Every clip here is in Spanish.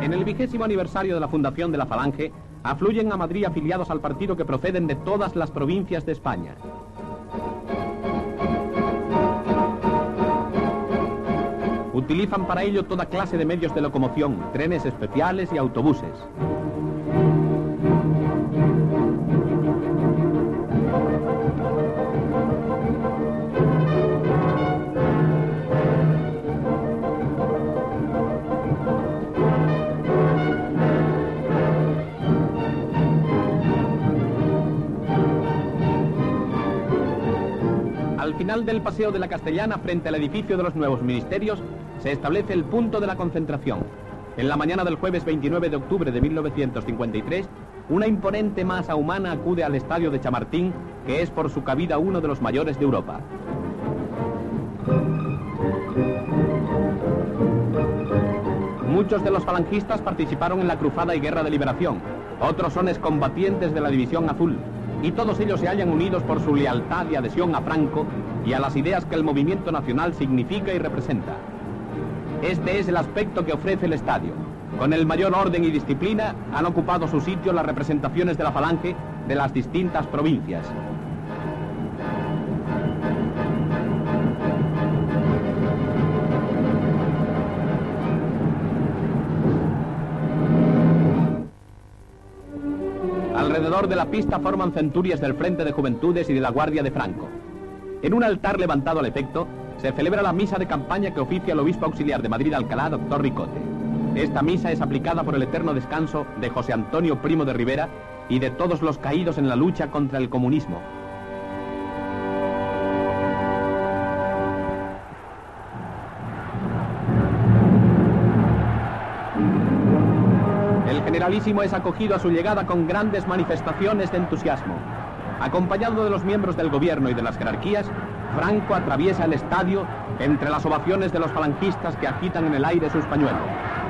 En el 20º aniversario de la fundación de la Falange, afluyen a Madrid afiliados al partido que proceden de todas las provincias de España. Utilizan para ello toda clase de medios de locomoción, trenes especiales y autobuses. Al final del Paseo de la Castellana, frente al edificio de los nuevos ministerios, se establece el punto de la concentración. En la mañana del jueves 29 de octubre de 1953, una imponente masa humana acude al estadio de Chamartín, que es por su cabida uno de los mayores de Europa. Muchos de los falangistas participaron en la Cruzada y Guerra de Liberación, otros son excombatientes de la División Azul, y todos ellos se hallan unidos por su lealtad y adhesión a Franco y a las ideas que el movimiento nacional significa y representa. Este es el aspecto que ofrece el estadio. Con el mayor orden y disciplina han ocupado su sitio las representaciones de la Falange de las distintas provincias. Alrededor de la pista forman centurias del Frente de Juventudes y de la Guardia de Franco. En un altar levantado al efecto, se celebra la misa de campaña que oficia el obispo auxiliar de Madrid Alcalá, doctor Ricote. Esta misa es aplicada por el eterno descanso de José Antonio Primo de Rivera y de todos los caídos en la lucha contra el comunismo. El generalísimo es acogido a su llegada con grandes manifestaciones de entusiasmo. Acompañado de los miembros del gobierno y de las jerarquías, Franco atraviesa el estadio entre las ovaciones de los falangistas que agitan en el aire sus pañuelos.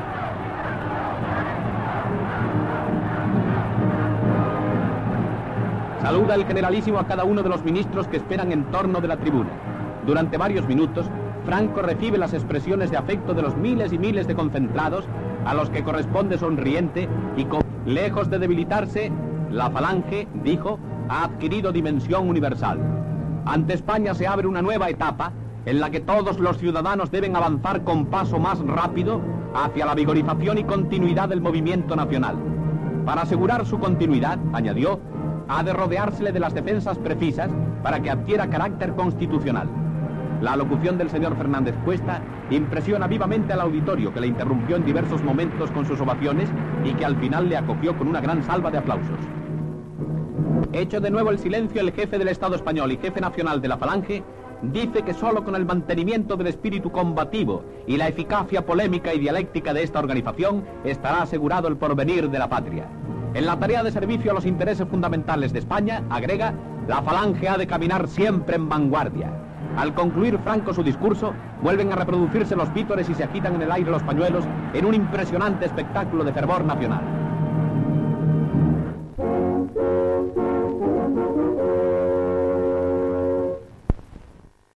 Saluda el generalísimo a cada uno de los ministros que esperan en torno de la tribuna. Durante varios minutos, Franco recibe las expresiones de afecto de los miles y miles de concentrados, a los que corresponde sonriente y lejos de debilitarse, la Falange, dijo, ha adquirido dimensión universal. Ante España se abre una nueva etapa en la que todos los ciudadanos deben avanzar con paso más rápido hacia la vigorización y continuidad del movimiento nacional. Para asegurar su continuidad, añadió, ha de rodeársele de las defensas precisas para que adquiera carácter constitucional. La alocución del señor Fernández Cuesta impresiona vivamente al auditorio, que le interrumpió en diversos momentos con sus ovaciones y que al final le acogió con una gran salva de aplausos. Hecho de nuevo el silencio, el jefe del Estado español y jefe nacional de la Falange dice que solo con el mantenimiento del espíritu combativo y la eficacia polémica y dialéctica de esta organización estará asegurado el porvenir de la patria. En la tarea de servicio a los intereses fundamentales de España, agrega, la Falange ha de caminar siempre en vanguardia. Al concluir Franco su discurso, vuelven a reproducirse los vítores y se agitan en el aire los pañuelos en un impresionante espectáculo de fervor nacional.